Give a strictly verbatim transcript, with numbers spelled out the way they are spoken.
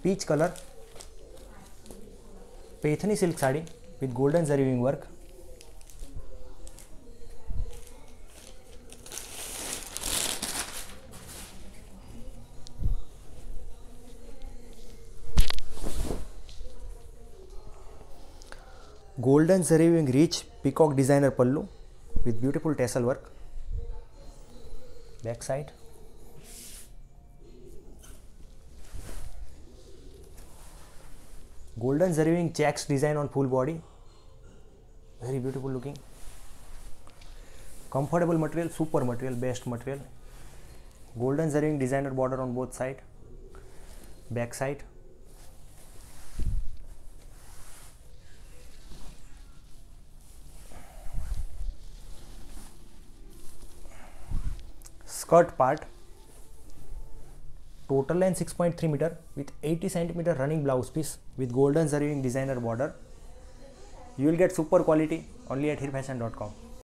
peach color Paithani silk sari with golden zari weaving work. Golden zari weaving rich peacock designer pallu with beautiful tassel work. Back side. Golden zari weaving checks design on full body. Very beautiful looking. Comfortable material, super material, best material. Golden zari weaving designer border on both side. Back side. Skirt part, total length six point three meter with eighty centimeter running blouse piece with golden zari weaving designer border. You will get super quality only at here fashion dot com.